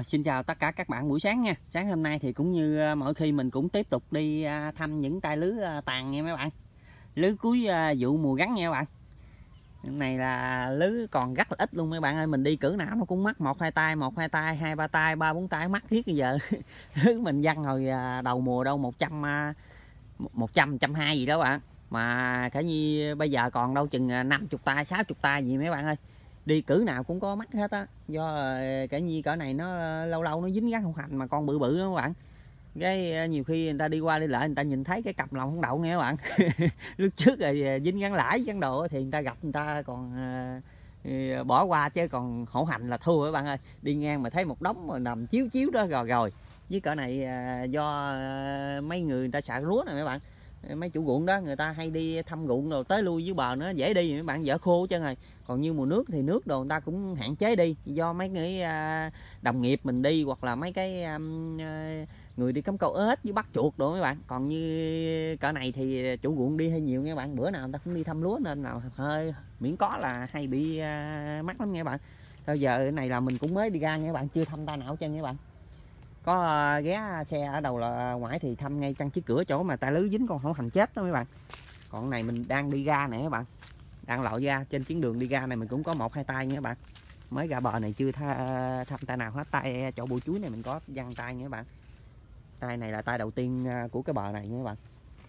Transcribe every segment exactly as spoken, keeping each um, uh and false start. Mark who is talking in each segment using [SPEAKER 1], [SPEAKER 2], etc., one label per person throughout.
[SPEAKER 1] Xin chào tất cả các bạn buổi sáng nha. Sáng hôm nay thì cũng như mỗi khi mình cũng tiếp tục đi thăm những tay lưới tàn nha mấy bạn. Lưới cuối vụ mùa gắn nha các bạn. Hôm này là lưới còn rất là ít luôn mấy bạn ơi. Mình đi cỡ nào nó cũng mắc một hai tay, một hai tay, hai ba tay, ba bốn tay mắc riết bây giờ. Lưới mình văng hồi đầu mùa đâu một trăm, một trăm, một trăm hai mươi gì đó bạn. Mà cả như bây giờ còn đâu chừng năm mươi tay, sáu mươi tay gì mấy bạn ơi. Đi cử nào cũng có mắt hết á, do cả nhi cỡ này nó lâu lâu nó dính gắn không hành mà con bự bự đó các bạn. Cái nhiều khi người ta đi qua đi lại người ta nhìn thấy cái cặp lòng không đậu nghe các bạn. Lúc trước rồi dính gắn lãi gắn đồ thì người ta gặp người ta còn uh, bỏ qua, chứ còn hổ hành là thua các bạn ơi. Đi ngang mà thấy một đống mà nằm chiếu chiếu đó rồi rồi. Với cỡ này uh, do uh, mấy người người ta xạ lúa này mấy bạn, mấy chủ ruộng đó người ta hay đi thăm ruộng rồi tới lui dưới bờ nó dễ đi mấy bạn, dở khô chân rồi. Còn như mùa nước thì nước đồ người ta cũng hạn chế đi, do mấy cái đồng nghiệp mình đi hoặc là mấy cái người đi cắm câu ếch với bắt chuột đồ mấy bạn. Còn như cỡ này thì chủ ruộng đi hơi nhiều nha bạn, bữa nào người ta cũng đi thăm lúa nên là hơi miễn có là hay bị mắc lắm nha bạn. Bây giờ cái này là mình cũng mới đi ra nha bạn, chưa thăm tay nào chân nha bạn. Có ghé xe ở đầu là ngoài thì thăm ngay chân chiếc cửa chỗ mà tay lưới dính con hổ hành chết đó mấy bạn. Còn này mình đang đi ra nè các bạn, đang lội ra trên chuyến đường đi ra này mình cũng có một hai tay nha các bạn. Mới ra bờ này chưa tha, thăm tay nào hết. Tay chỗ bụi chuối này mình có văng tay nha các bạn. Tay này là tay đầu tiên của cái bờ này nha các bạn.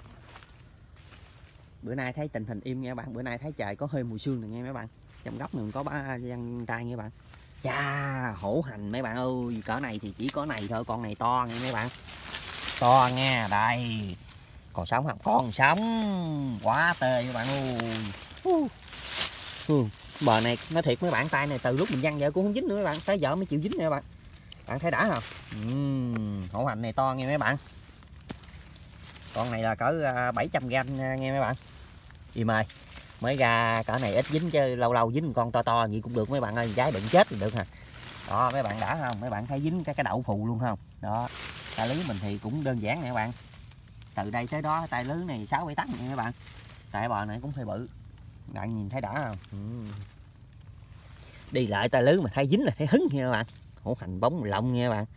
[SPEAKER 1] Bữa nay thấy tình hình im nha các bạn, bữa nay thấy trời có hơi mùi sương này nha mấy bạn. Trong góc này mình có ba văng tay nha các bạn. Chà, hổ hành mấy bạn ơi, cỡ này thì chỉ có này thôi, con này to nha mấy bạn. To nha, đây. Còn sống không? Còn sống. Quá tê các bạn ơi. Ừ, bờ này nói thiệt mấy bạn, tay này từ lúc mình văng giờ cũng không dính nữa mấy bạn, tới giờ mới chịu dính nha các bạn. Bạn thấy đã không? Uhm, hổ hành này to nha mấy bạn. Con này là cỡ bảy trăm gram nha mấy bạn. Im ơi. Mới ra cỡ này ít dính chứ lâu lâu dính con to to gì cũng được mấy bạn ơi, gái đừng chết thì được hả. Đó mấy bạn đã không? Mấy bạn thấy dính cái cái đậu phù luôn không? Đó. Tay lưới mình thì cũng đơn giản nè các bạn. Từ đây tới đó tay lưới này sáu bảy tấn nha các bạn. Tại bờ này cũng hơi bự. Bạn nhìn thấy đã không? Ừ. Đi lại tay lưới mà thấy dính là thấy hứng nha các bạn. Hổ hành bóng lộng nha các bạn.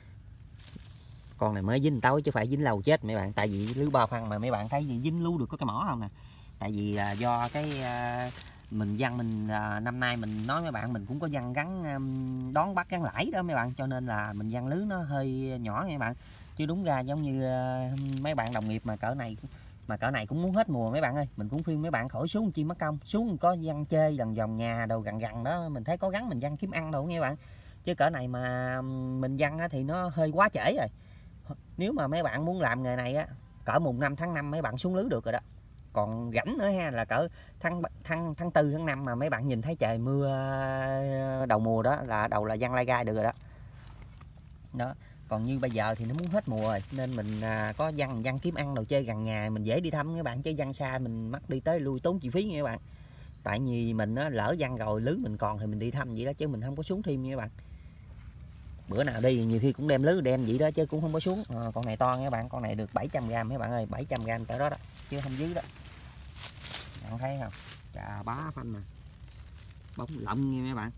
[SPEAKER 1] Con này mới dính tối chứ phải dính lâu chết mấy bạn, tại vì lưới ba phân mà mấy bạn thấy gì dính lưu được có cái mỏ không nè. Tại vì là do cái mình văng mình năm nay mình nói mấy bạn mình cũng có văng gắn đón bắt gắn lãi đó mấy bạn, cho nên là mình văng lưới nó hơi nhỏ nha mấy bạn. Chứ đúng ra giống như mấy bạn đồng nghiệp mà cỡ này mà cỡ này cũng muốn hết mùa mấy bạn ơi, mình cũng khuyên mấy bạn khỏi xuống chi mất công, xuống có văng chơi gần vòng nhà đồ gần gần đó, mình thấy có gắn mình văng kiếm ăn đâu nghe bạn. Chứ cỡ này mà mình văng thì nó hơi quá trễ rồi. Nếu mà mấy bạn muốn làm nghề này á, cỡ mùng năm tháng năm mấy bạn xuống lưới được rồi đó. Còn rảnh nữa ha, là cỡ tháng tháng tháng tư tháng năm mà mấy bạn nhìn thấy trời mưa đầu mùa đó là đầu là văng lai gai được rồi đó. Đó. Còn như bây giờ thì nó muốn hết mùa rồi nên mình có văng văng kiếm ăn đồ chơi gần nhà mình dễ đi thăm các bạn, chứ văng xa mình mắc đi tới lui tốn chi phí nha các bạn. Tại vì mình á, lỡ văng rồi lưới mình còn thì mình đi thăm vậy đó, chứ mình không có xuống thêm nha các bạn. Bữa nào đi nhiều khi cũng đem lưới đem vậy đó chứ cũng không có xuống. À, con này to nha các bạn, con này được bảy trăm gram mấy bạn ơi, bảy trăm gram tới đó đó chứ không dưới đó. Bạn thấy không? Chà bá phanh mà. Bóng lộng nha mấy bạn.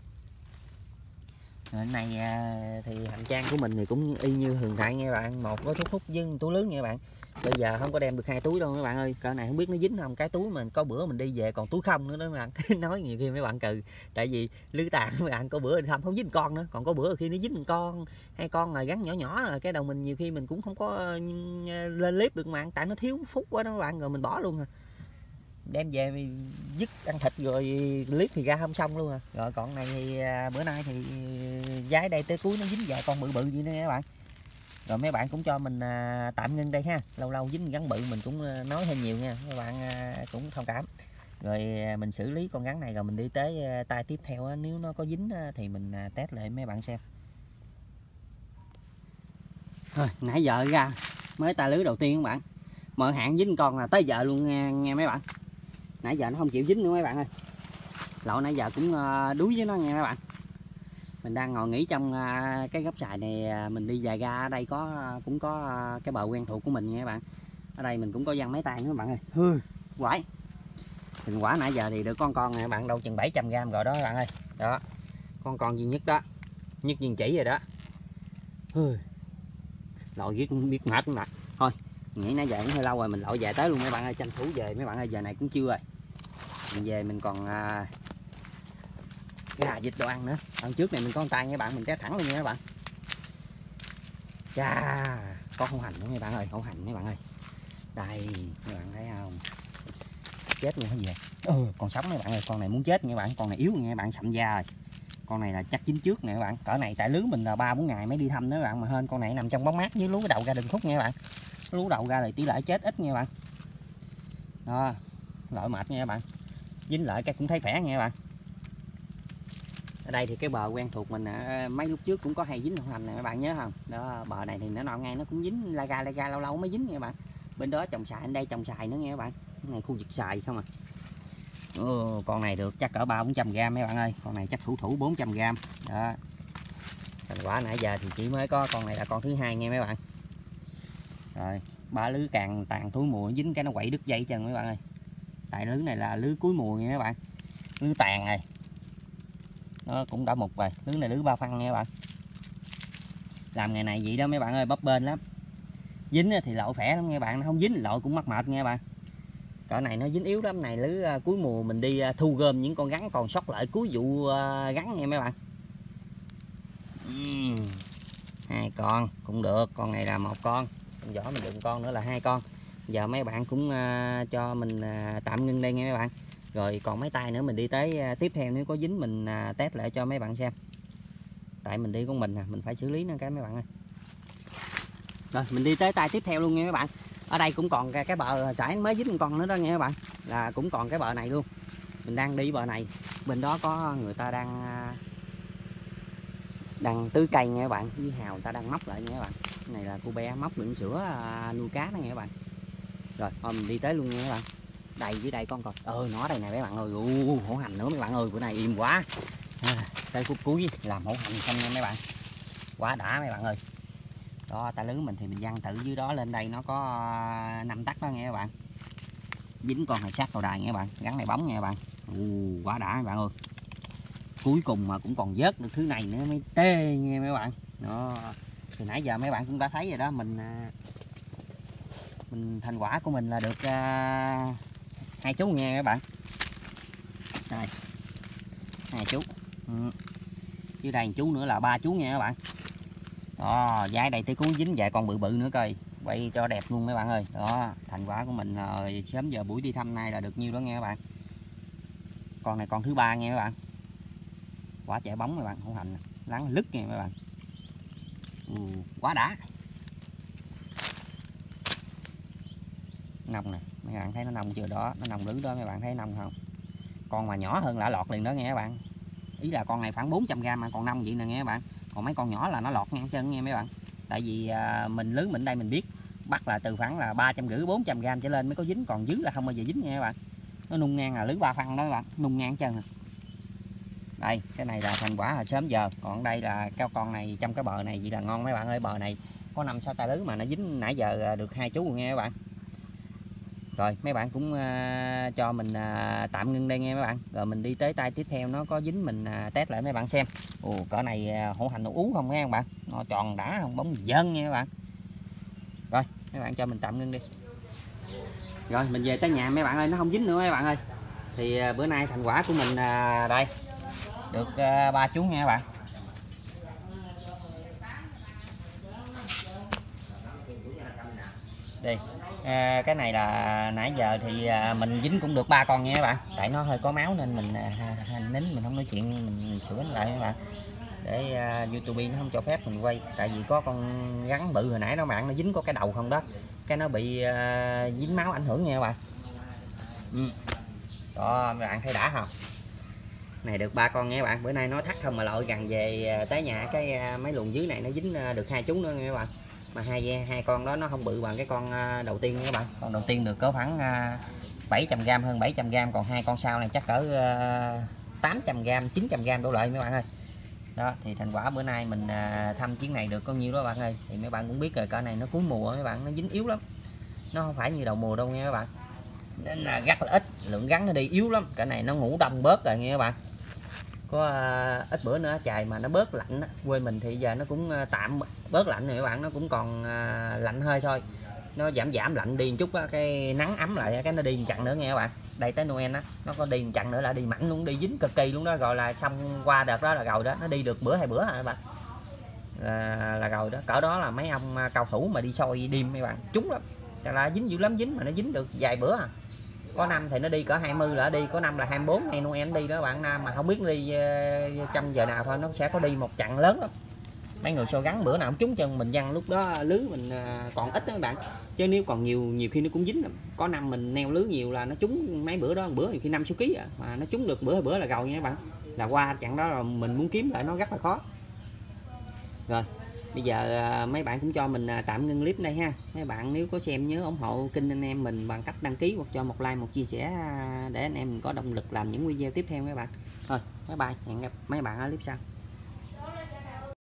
[SPEAKER 1] Hôm nay thì hành trang của mình thì cũng y như thường tại nha bạn, một gói thuốc hút với túi lưới nha các bạn. Bây giờ không có đem được hai túi đâu mấy bạn ơi, cỡ này không biết nó dính không. Cái túi mình có bữa mình đi về còn túi không nữa đó mấy bạn. Nói nhiều khi mấy bạn cừ, tại vì lưới tàn mấy bạn có bữa đi thăm không dính con nữa, còn có bữa khi nó dính con hai con rồi gắn nhỏ nhỏ rồi cái đầu mình nhiều khi mình cũng không có lên clip được mà, tại nó thiếu phút quá đó mấy bạn, rồi mình bỏ luôn à. Đem về mình dứt ăn thịt rồi clip thì ra không xong luôn à. Rồi còn này thì bữa nay thì giái đây tới cuối nó dính vài con bự bự gì nữa các bạn. Rồi mấy bạn cũng cho mình tạm ngưng đây ha, lâu lâu dính gắn bự mình cũng nói hơi nhiều nha, các bạn cũng thông cảm. Rồi mình xử lý con gắn này rồi mình đi tới tay tiếp theo, nếu nó có dính thì mình test lại mấy bạn xem. Thôi nãy giờ ra mới tay lưới đầu tiên các bạn, mở hạn dính con là tới giờ luôn nghe, nghe mấy bạn. Nãy giờ nó không chịu dính nữa mấy bạn ơi, lậu nãy giờ cũng đuối với nó nha mấy bạn. Mình đang ngồi nghỉ trong cái góc xài này, mình đi dài ra ở đây có cũng có cái bờ quen thuộc của mình nha các bạn. Ở đây mình cũng có văng mấy tay nữa các bạn ơi. Hư quải thành quả nãy giờ thì được con con này các bạn, đâu chừng bảy trăm gram rồi đó các bạn ơi. Đó con con duy nhất đó, nhất viên chỉ rồi đó. Lội biết biết mệt không ạ. Thôi nghĩ nãy giờ cũng hơi lâu rồi, mình lội về tới luôn mấy bạn ơi, tranh thủ về mấy bạn ơi, giờ này cũng trưa rồi. Mình về mình còn à, gà vịt đồ ăn nữa. Lần trước này mình có con tay nha bạn, mình té thẳng luôn nha các bạn. Chà, có hổ hành nữa mấy bạn ơi, hổ hành mấy bạn ơi. Đây, mấy bạn thấy không? Chết luôn hả về. Ừ, còn sống mấy bạn ơi, con này muốn chết nha bạn, con này yếu nha các bạn, sậm da rồi. Con này là chắc chín trước nè các bạn, cỡ này tại lứa mình là ba bốn ngày mới đi thăm nữa các bạn, mà hên con này nằm trong bóng mát với lú cái đầu ra đừng khúc nha các bạn. Lú đầu ra thì tỷ lệ chết ít nha các bạn. Đó, lội mệt nha các bạn. Dính lại cái cũng thấy khỏe nha các bạn. Ở đây thì cái bờ quen thuộc mình à, mấy lúc trước cũng có hay dính hổ hành này các bạn nhớ không? Đó, bờ này thì nó non ngay nó cũng dính la ga la ga lâu lâu mới dính nha các bạn. Bên đó trồng xài, bên đây trồng xài nữa nha các bạn. Cái này khu vực xài không à. Ừ, con này được chắc cỡ ba bốn trăm gram mấy bạn ơi, con này chắc thủ thủ bốn trăm gram. Đó. Thành quả nãy giờ thì chỉ mới có con này là con thứ hai nha mấy bạn. Rồi, ba lưới càng tàn túi mùa dính cái nó quậy đứt dây chân mấy bạn ơi. Tại lưới này là lưới cuối mùa nha mấy bạn. Lưới tàn này. Nó cũng đã mục rồi, lưới này lưới ba phân nha các bạn. Làm nghề này vậy đó mấy bạn ơi, bấp bênh lắm. Dính thì lội khỏe lắm nha bạn, nó không dính lội cũng mắc mệt nha bạn. Cỡ này nó dính yếu lắm, này lưới cuối mùa mình đi thu gom những con rắn còn sót lại cuối vụ rắn nha mấy bạn. uhm. Hai con cũng được, con này là một con, con vỏ mình đựng con nữa là hai con. Giờ mấy bạn cũng uh, cho mình uh, tạm ngưng đây nha mấy bạn. Rồi còn mấy tay nữa mình đi tới uh, tiếp theo, nếu có dính mình uh, test lại cho mấy bạn xem. Tại mình đi con mình à, mình phải xử lý nó cái mấy bạn ơi. Rồi mình đi tới tay tiếp theo luôn nha mấy bạn. Ở đây cũng còn cái bờ sải mới dính con nữa đó nha các bạn, là cũng còn cái bờ này luôn. Mình đang đi bờ này, bên đó có người ta đang đang tưới cây nha các bạn, với hào người ta đang móc lại nha các bạn. Cái này là cô bé móc đựng sữa nuôi cá đó nha các bạn. Rồi thôi mình đi tới luôn nha các bạn. Đây dưới đây con còn ơi nó đây này mấy bạn ơi. U hổ hành nữa mấy bạn ơi, bữa nay im quá. À, tới phút cuối làm hổ hành xong nha mấy bạn, quá đã mấy bạn ơi. Đó, ta lưới mình thì mình văng tự dưới đó lên đây nó có năm tắc đó nghe các bạn. Dính con này sát vào đài nghe các bạn, gắn này bóng nha các bạn. Ù, quá đã mấy bạn ơi. Cuối cùng mà cũng còn vớt được thứ này nữa mới tê nghe mấy bạn. Đó. Thì nãy giờ mấy bạn cũng đã thấy rồi đó, mình mình thành quả của mình là được uh, hai chú nha các bạn. Đây. Hai chú. Ừ. Dưới đây một chú nữa là ba chú nha các bạn. Đó, giá đây tới cuối dính vài con bự bự nữa coi, quay cho đẹp luôn mấy bạn ơi. Đó, thành quả của mình rồi, sớm giờ buổi đi thăm nay là được nhiêu đó nghe các bạn. Con này con thứ ba nghe các bạn. Quả chạy bóng mấy bạn, hổ hành lắng lứt nha mấy bạn. Ừ, quá đã. Nông nè, mấy bạn thấy nó nông chưa đó, nó nông lưới đó mấy bạn thấy nông không? Con mà nhỏ hơn là lọt liền đó nghe các bạn. Ý là con này khoảng bốn trăm gram mà còn nông vậy nè nghe các bạn. Còn mấy con nhỏ là nó lọt ngang chân nghe mấy bạn. Tại vì à, mình lưới mình đây mình biết bắt là từ khoảng là ba trăm rưỡi bốn trăm gram trở lên mới có dính, còn dưới là không bao giờ dính nha các bạn. Nó nung ngang là lưới ba phân đó các bạn, nung ngang chân. Đây, cái này là thành quả là sớm giờ. Còn đây là cái con này trong cái bờ này vậy là ngon mấy bạn ơi, bờ này có năm sáu tay lưới mà nó dính nãy giờ được hai chú rồi nghe các bạn. Rồi mấy bạn cũng uh, cho mình uh, tạm ngưng đây nghe mấy bạn. Rồi mình đi tới tay tiếp theo nó có dính mình uh, test lại mấy bạn xem. Ồ cỡ này uh, hổ hành nó ú không nghe các bạn. Nó tròn đã không, bóng dơn nha các bạn. Rồi mấy bạn cho mình tạm ngưng đi. Rồi mình về tới nhà mấy bạn ơi, nó không dính nữa mấy bạn ơi. Thì uh, bữa nay thành quả của mình uh, đây. Được uh, ba chú nha các bạn. Đi. À, cái này là nãy giờ thì à, mình dính cũng được ba con nha các bạn, tại nó hơi có máu nên mình à, nín mình không nói chuyện, mình, mình sửa lại các bạn, để à, YouTube nó không cho phép mình quay, tại vì có con rắn bự hồi nãy đó bạn, nó dính có cái đầu không đó, cái nó bị à, dính máu ảnh hưởng nha các bạn. Ừ. Đó mấy bạn thấy đã không, này được ba con nha các bạn. Bữa nay nó thắt không mà lội gần về tới nhà cái à, mấy luồng dưới này nó dính à, được hai chú nữa nha các bạn. Mà hai hai con đó nó không bự bằng cái con đầu tiên nha các bạn. Con đầu tiên được có khoảng bảy trăm gram, hơn bảy trăm gram, còn hai con sau này chắc cỡ tám trăm gram, chín trăm gram đổ lại mấy bạn ơi. Đó thì thành quả bữa nay mình thăm chuyến này được có nhiêu đó bạn ơi. Thì mấy bạn cũng biết rồi, cỡ này nó cuối mùa mấy bạn, nó dính yếu lắm, nó không phải như đầu mùa đâu nha các bạn, nên là rất là ít, lượng rắn nó đi yếu lắm. Cỡ này nó ngủ đông bớt rồi nha các bạn. có uh, ít bữa nữa trời mà nó bớt lạnh á. Quê mình thì giờ nó cũng uh, tạm bớt lạnh rồi các bạn, nó cũng còn uh, lạnh hơi thôi, nó giảm giảm lạnh đi một chút á, cái nắng ấm lại cái nó đi một chặng nữa nghe các bạn. Đây tới Noel á nó có đi một chặng nữa là đi mặn luôn, đi dính cực kỳ luôn đó, rồi là xong qua đợt đó là rồi đó, nó đi được bữa hai bữa hả các bạn, là, là rồi đó. Cỡ đó là mấy ông cao thủ mà đi soi đêm mấy bạn trúng lắm, là dính dữ lắm, dính mà nó dính được vài bữa à. Có năm thì nó đi cỡ hai mươi là đi, có năm là hai mươi bốn ngày Noel đi đó bạn, nam mà không biết đi uh, trong giờ nào thôi nó sẽ có đi một chặng lớn lắm. Mấy người soi gắn bữa nào cũng trúng chân mình văng, lúc đó lưới mình uh, còn ít đó các bạn, chứ nếu còn nhiều nhiều khi nó cũng dính lắm. Có năm mình neo lưới nhiều là nó trúng mấy bữa đó, bữa nhiều khi năm số ký à, mà nó trúng được bữa bữa là rồi nha các bạn, là qua chặng đó là mình muốn kiếm lại nó rất là khó. Rồi bây giờ mấy bạn cũng cho mình tạm ngưng clip đây ha. Mấy bạn nếu có xem nhớ ủng hộ kênh anh em mình bằng cách đăng ký hoặc cho một like, một chia sẻ để anh em mình có động lực làm những video tiếp theo các bạn. Thôi bye bye, hẹn gặp mấy bạn ở clip sau.